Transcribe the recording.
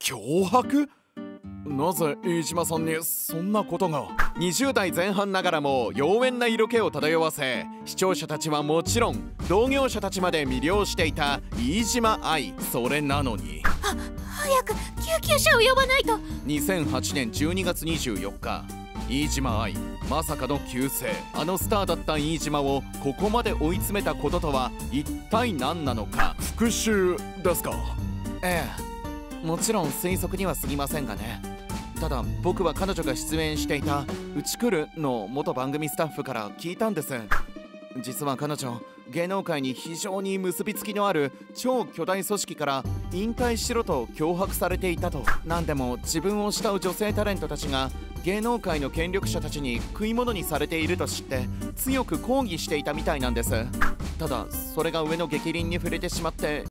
脅迫？なぜ飯島さんにそんなことが。20代前半ながらも妖艶な色気を漂わせ、視聴者たちはもちろん同業者たちまで魅了していた飯島愛。それなのに早く救急車を呼ばないと。 2008年12月24日、飯島愛まさかの急逝。あのスターだった飯島をここまで追い詰めたこととは一体何なのか。復讐ですか？ええ、もちろん推測には過ぎませんがね。ただ僕は彼女が出演していた「うち来る」の元番組スタッフから聞いたんです。実は彼女、芸能界に非常に結びつきのある超巨大組織から引退しろと脅迫されていたと。何でも自分を慕う女性タレントたちが芸能界の権力者たちに食い物にされていると知って強く抗議していたみたいなんです。ただそれが上の逆鱗に触れてしまって